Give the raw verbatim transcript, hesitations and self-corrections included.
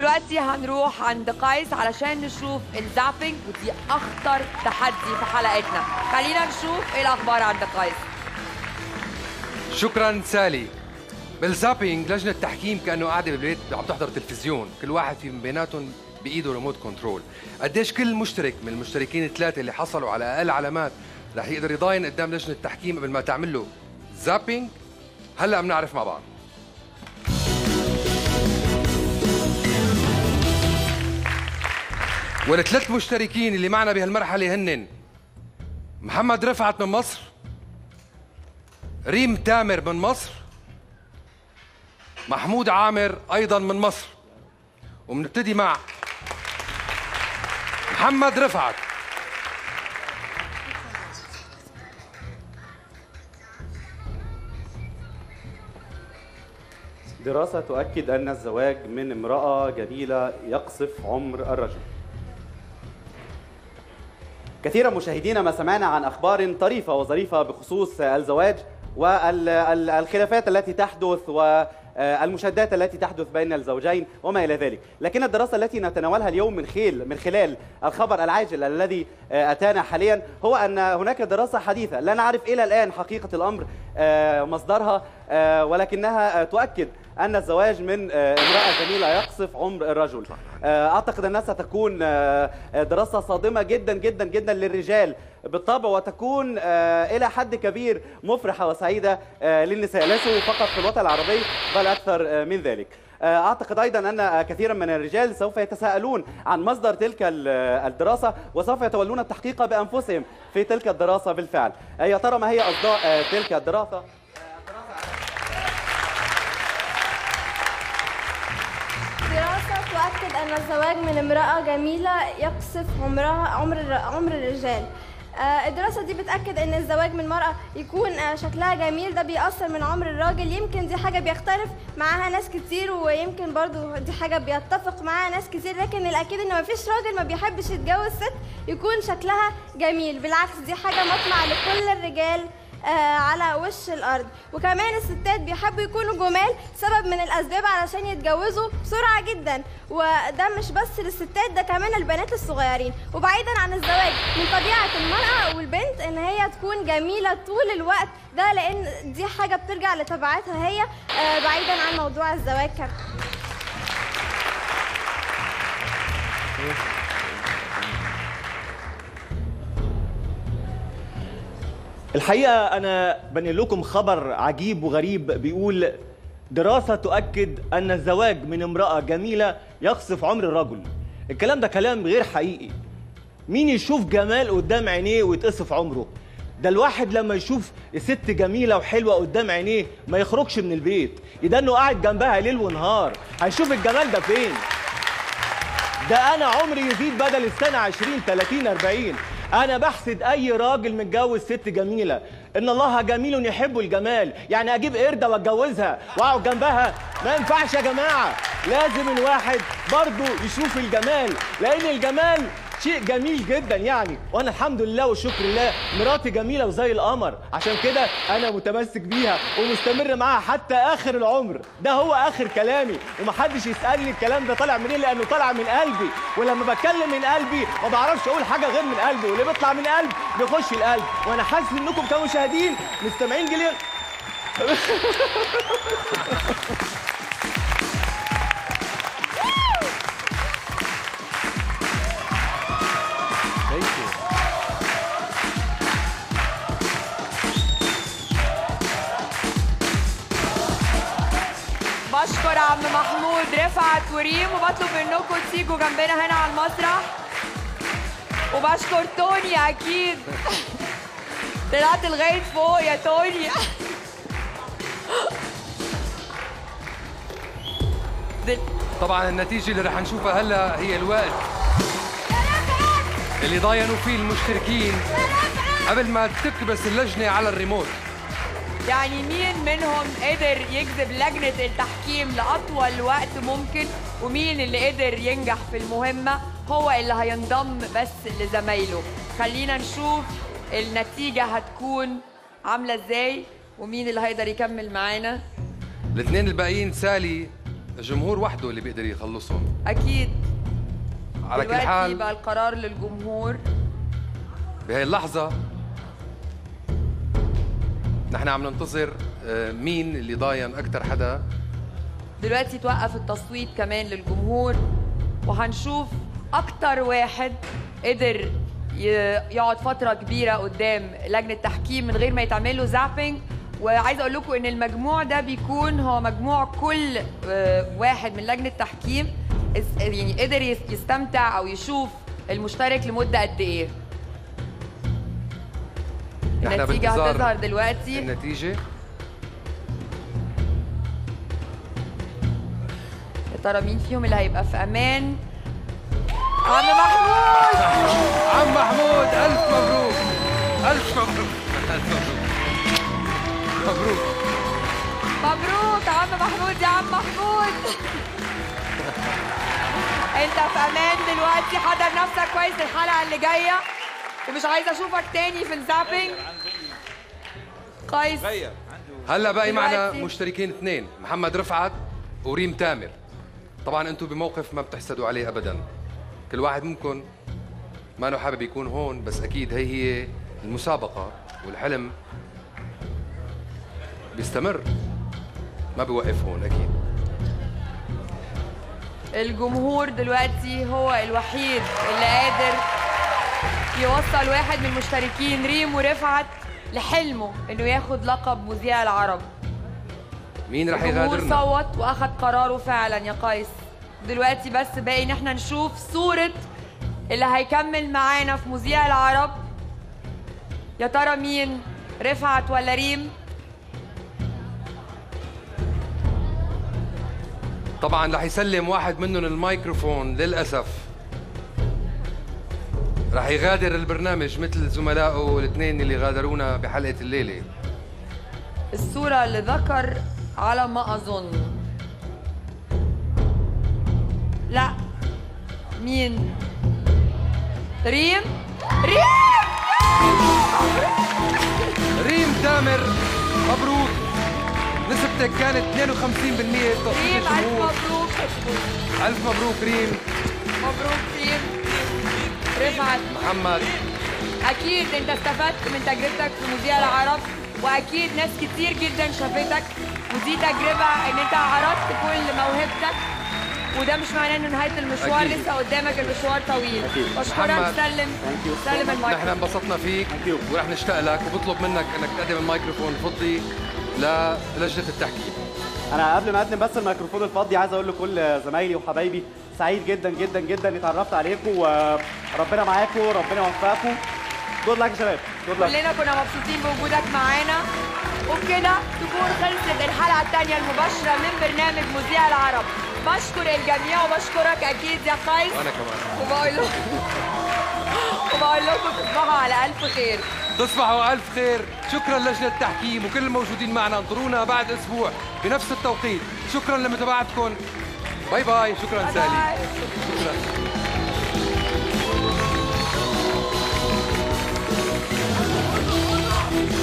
دلوقتي هنروح عند قيس علشان نشوف الزابينج، ودي اخطر تحدي في حلقتنا. خلينا نشوف ايه الاخبار عند قيس. شكرا سالي. بالزابينج لجنه التحكيم كانه قاعده بالبيت عم تحضر تلفزيون، كل واحد في بيناتهم بايده ريموت كنترول. قديش كل مشترك من المشتركين الثلاثه اللي حصلوا على اقل علامات رح يقدر يضاين قدام لجنه التحكيم قبل ما تعمل له زابينج؟ هلا بنعرف مع بعض. والثلاث مشتركين اللي معنا بهالمرحله هن محمد رفعت من مصر، ريم تامر من مصر، محمود عامر ايضا من مصر. وبنبتدي مع محمد رفعت. دراسة تؤكد أن الزواج من امرأة جميلة يقصف عمر الرجل. كثيرا مشاهدينا ما سمعنا عن أخبار طريفة وظريفة بخصوص الزواج والخلافات التي تحدث والمشادات التي تحدث بين الزوجين وما إلى ذلك، لكن الدراسة التي نتناولها اليوم من خلال من خلال الخبر العاجل الذي أتانا حاليا هو أن هناك دراسة حديثة لا نعرف إلى الآن حقيقة الأمر مصدرها، ولكنها تؤكد أن الزواج من امرأة جميلة يقصف عمر الرجل. أعتقد أنها ستكون دراسة صادمة جدا جدا جدا للرجال بالطبع، وتكون إلى حد كبير مفرحة وسعيدة للنساء، ليسوا فقط في الوطن العربي بل أكثر من ذلك. أعتقد أيضا أن كثيرا من الرجال سوف يتساءلون عن مصدر تلك الدراسة وسوف يتولون التحقيق بأنفسهم في تلك الدراسة بالفعل. يا ترى ما هي أصداء تلك الدراسة؟ دراسة تؤكد أن الزواج من امرأة جميلة يقصف عمرها عمر عمر الرجال. الدراسة دي بتأكد أن الزواج من مرأة يكون شكلها جميل ده بيأثر من عمر الراجل. يمكن دي حاجة بيختلف معاها ناس كتير، ويمكن برضو دي حاجة بيتفق معاها ناس كتير، لكن الأكيد إن مفيش راجل ما بيحبش يتجوز ست يكون شكلها جميل. بالعكس دي حاجة مطمع لكل الرجال آه على وش الأرض. وكمان الستات بيحبوا يكونوا جمال سبب من الأسباب علشان يتجوزوا بسرعة جدا، وده مش بس للستات، ده كمان البنات الصغيرين. وبعيدا عن الزواج، من طبيعة المرأة والبنت إن هي تكون جميلة طول الوقت، ده لأن دي حاجة بترجع لطبيعتها هي آه بعيدا عن موضوع الزواج كمان. الحقيقة أنا بنقل لكم خبر عجيب وغريب بيقول دراسة تؤكد أن الزواج من امرأة جميلة يقصف عمر الرجل. الكلام ده كلام غير حقيقي. مين يشوف جمال قدام عينيه ويتقصف عمره؟ ده الواحد لما يشوف ست جميلة وحلوة قدام عينيه ما يخرجش من البيت، يدنه قاعد جنبها ليل ونهار. هيشوف الجمال ده فين؟ ده أنا عمري يزيد بدل السنة عشرين تلاتين أربعين. أنا بحسد أي راجل متجوز ست جميلة. إن الله جميل يحب الجمال، يعني أجيب قردة وأتجوزها وأقعد جنبها؟ ما ينفعش يا جماعة. لازم الواحد برضو يشوف الجمال، لأن الجمال شيء جميل جدا يعني. وانا الحمد لله والشكر لله مراتي جميله وزي القمر، عشان كده انا متمسك بيها ومستمر معاها حتى اخر العمر. ده هو اخر كلامي، ومحدش يسالني الكلام ده طالع منين، لانه طالع من قلبي. ولما بتكلم من قلبي ما بعرفش اقول حاجه غير من قلبي، واللي بيطلع من القلب بيخش القلب. وانا حاسس انكم كمشاهدين مستمعين جليل. بشكر عم محمود رفعت وريم، وبطلب منكم تيجوا جنبنا هنا على المسرح. وبشكر توني اكيد. طلعت لغايه فوق يا توني. طبعا النتيجه اللي رح نشوفها هلا هي الوقت اللي ضاينوا فيه المشتركين قبل ما تكبس اللجنه على الريموت. يعني مين منهم قدر يجذب لجنة التحكيم لأطول وقت ممكن، ومين اللي قدر ينجح في المهمة هو اللي هينضم بس لزمايله. خلينا نشوف النتيجة هتكون عاملة ازاي ومين اللي هيقدر يكمل معانا. الاثنين الباقيين سالي الجمهور وحده اللي بيقدر يخلصهم. اكيد. على كل دلوقتي حال بقى القرار للجمهور. بهي اللحظة نحن عم ننتظر آه، مين اللي ضاين أكثر حدا. دلوقتي توقف التصويت كمان للجمهور، وهنشوف أكتر واحد قدر ي- يقعد فترة كبيرة قدام لجنة تحكيم من غير ما يتعمل له زابينج. وعايزة أقول لكم إن المجموع ده بيكون هو مجموع كل آه، واحد من لجنة تحكيم اس- يعني قدر يس- يستمتع أو يشوف المشترك لمدة قد إيه. نحن النتيجة بانتظار هتظهر دلوقتي. النتيجة. يا ترى مين فيهم اللي هيبقى في امان؟ عم محمود. عم محمود ألف مبروك. ألف مبروك. ألف مبروك. مبروك. مبروك عم محمود يا عم محمود. انت في امان دلوقتي، حضر نفسك كويس الحلقه اللي جايه، ومش عايزه اشوفك تاني في الزابينج. كويس. هلا باقي معنا دلوقتي. مشتركين اثنين، محمد رفعت وريم تامر. طبعا انتم بموقف ما بتحسدوا عليه ابدا. كل واحد منكم ما له حابب يكون هون، بس اكيد هي هي المسابقه والحلم بيستمر، ما بيوقف هون اكيد. الجمهور دلوقتي هو الوحيد اللي قادر يوصل واحد من المشتركين ريم ورفعت لحلمه انه ياخد لقب مذيع العرب. مين رح الجمهور يغادرنا؟ صوت واخد قراره فعلا يا قيس. دلوقتي بس باقي ان احنا نشوف صورة اللي هيكمل معانا في مذيع العرب. يا ترى مين؟ رفعت ولا ريم؟ طبعا رح يسلم واحد منهم الميكروفون للاسف. رح يغادر البرنامج مثل زملائه الاثنين اللي غادرونا بحلقه الليله. الصورة اللي ذكر على ما أظن. لا. مين؟ ريم؟ ريم! ريم تامر مبروك. نسبتك كانت اثنين وخمسين بالمئة تصويت ريم ألف الجمهور. مبروك. ألف مبروك ريم. مبروك ريم. رفعت. محمد. أكيد أنت استفدت من تجربتك في مذيع العرب، وأكيد ناس كتير جدا شافتك، ودي تجربة إن أنت عرضت كل موهبتك، وده مش معناه إنه نهاية المشوار، أكيد. لسه قدامك المشوار طويل. أكيد. بشكرك. محمد. سلم Thank you so سلم much. نحن المايكروفون. انبسطنا فيك Thank you. ورح نشتاق لك، وبطلب منك انك تقدم الميكروفون الفضي للجنه التحكيم. انا قبل ما اقدم بس الميكروفون الفضي عايز اقول لكل زمايلي وحبايبي سعيد جدا جدا جدا اني اتعرفت عليكم، وربنا معاكم وربنا يوفقكم. جود لك يا شباب. جود لك. كلنا كنا مبسوطين بوجودك معانا، وبكده تكون خلصت الحلقة الثانية المباشرة من برنامج مذيع العرب. بشكر الجميع وبشكرك أكيد يا قيس، وانا كمان. وبقول لكم وبقول لكم تصبحوا على ألف خير. تصبحوا الف خير. شكرا لجنه التحكيم وكل الموجودين معنا. انطرونا بعد اسبوع بنفس التوقيت. شكرا لمتابعتكم. باي باي. شكرا سالي. باي. شكرا.